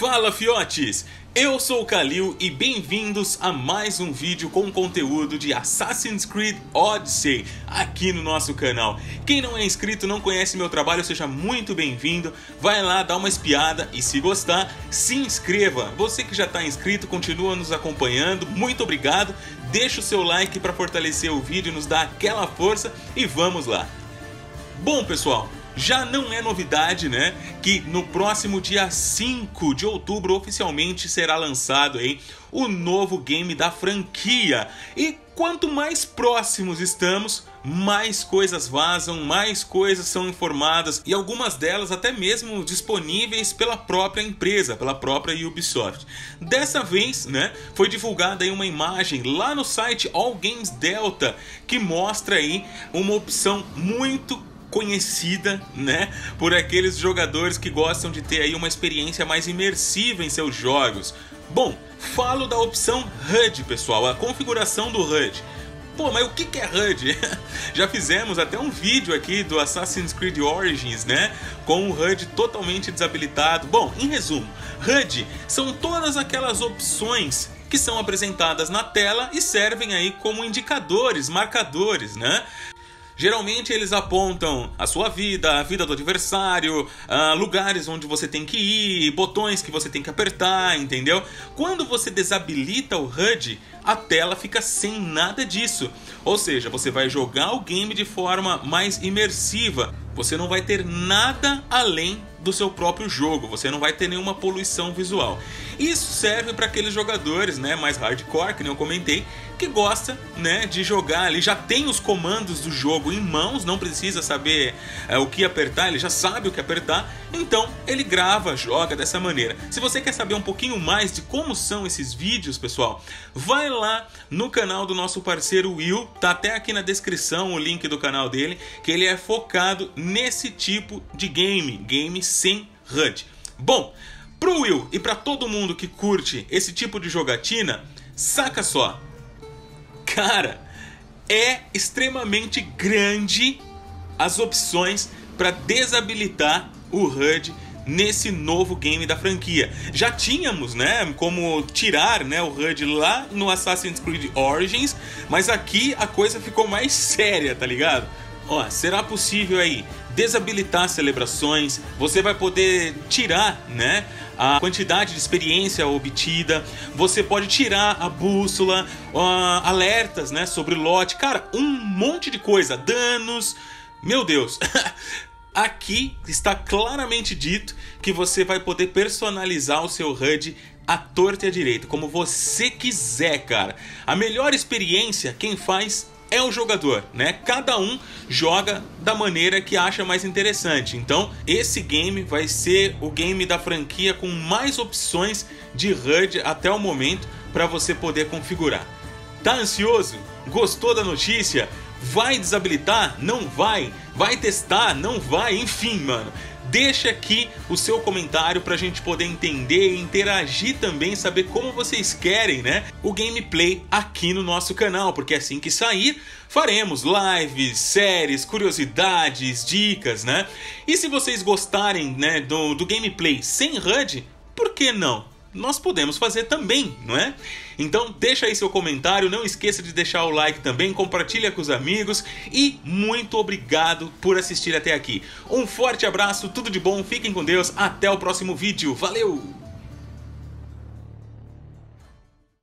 Fala fiotes! Eu sou o Kalil e bem-vindos a mais um vídeo com conteúdo de Assassin's Creed Odyssey aqui no nosso canal. Quem não é inscrito, não conhece meu trabalho, seja muito bem-vindo. Vai lá, dá uma espiada e se gostar, se inscreva. Você que já está inscrito, continua nos acompanhando, muito obrigado. Deixa o seu like para fortalecer o vídeo, nos dá aquela força e vamos lá. Bom pessoal, já não é novidade, né, que no próximo dia 5 de outubro oficialmente será lançado aí o novo game da franquia. E quanto mais próximos estamos, mais coisas vazam, mais coisas são informadas e algumas delas até mesmo disponíveis pela própria empresa, pela própria Ubisoft. Dessa vez, né, foi divulgada aí uma imagem lá no site All Games Delta que mostra aí uma opção muito conhecida, né, por aqueles jogadores que gostam de ter aí uma experiência mais imersiva em seus jogos. Bom, falo da opção HUD, pessoal, a configuração do HUD. Pô, mas o que é HUD? Já fizemos até um vídeo aqui do Assassin's Creed Origins, né, com o HUD totalmente desabilitado. Bom, em resumo, HUD são todas aquelas opções que são apresentadas na tela e servem aí como indicadores, marcadores, né? Geralmente eles apontam a sua vida, a vida do adversário, lugares onde você tem que ir, botões que você tem que apertar, entendeu? Quando você desabilita o HUD, a tela fica sem nada disso. Ou seja, você vai jogar o game de forma mais imersiva. Você não vai ter nada além do seu próprio jogo, você não vai ter nenhuma poluição visual. Isso serve para aqueles jogadores, né, mais hardcore, que nem eu comentei, que gosta, né, de jogar ali, já tem os comandos do jogo em mãos, não precisa saber o que apertar, ele já sabe o que apertar, então ele grava, joga dessa maneira. Se você quer saber um pouquinho mais de como são esses vídeos, pessoal, vai lá no canal do nosso parceiro Will, tá até aqui na descrição o link do canal dele, que ele é focado nesse tipo de game sem HUD. Bom, pro Will e para todo mundo que curte esse tipo de jogatina, saca só, cara, é extremamente grande as opções para desabilitar o HUD nesse novo game da franquia. Já tínhamos, né, como tirar, né, o HUD lá no Assassin's Creed Origins, mas aqui a coisa ficou mais séria, tá ligado? Ó, será possível aí desabilitar celebrações, você vai poder tirar, né, a quantidade de experiência obtida, você pode tirar a bússola, alertas, né, sobre lote, cara, um monte de coisa, danos, meu Deus. Aqui está claramente dito que você vai poder personalizar o seu HUD à torta e à direita, como você quiser, cara. A melhor experiência quem faz é o jogador, né? Cada um joga da maneira que acha mais interessante. Então, esse game vai ser o game da franquia com mais opções de HUD até o momento para você poder configurar. Tá ansioso? Gostou da notícia? Vai desabilitar? Não vai? Vai testar? Não vai? Enfim, mano. Deixa aqui o seu comentário pra gente poder entender e interagir também, saber como vocês querem, né, o gameplay aqui no nosso canal, porque assim que sair, faremos lives, séries, curiosidades, dicas, né? E se vocês gostarem, né, do gameplay sem HUD, por que não? Nós podemos fazer também, não é? Então deixa aí seu comentário, não esqueça de deixar o like também, compartilha com os amigos e muito obrigado por assistir até aqui. Um forte abraço, tudo de bom, fiquem com Deus, até o próximo vídeo, valeu!